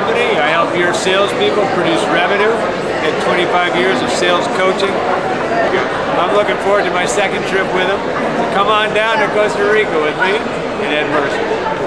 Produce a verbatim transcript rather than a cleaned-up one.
company. I help your salespeople produce revenue. Had twenty-five years of sales coaching. I'm looking forward to my second trip with him. So come on down to Costa Rica with me and Ed Mercer.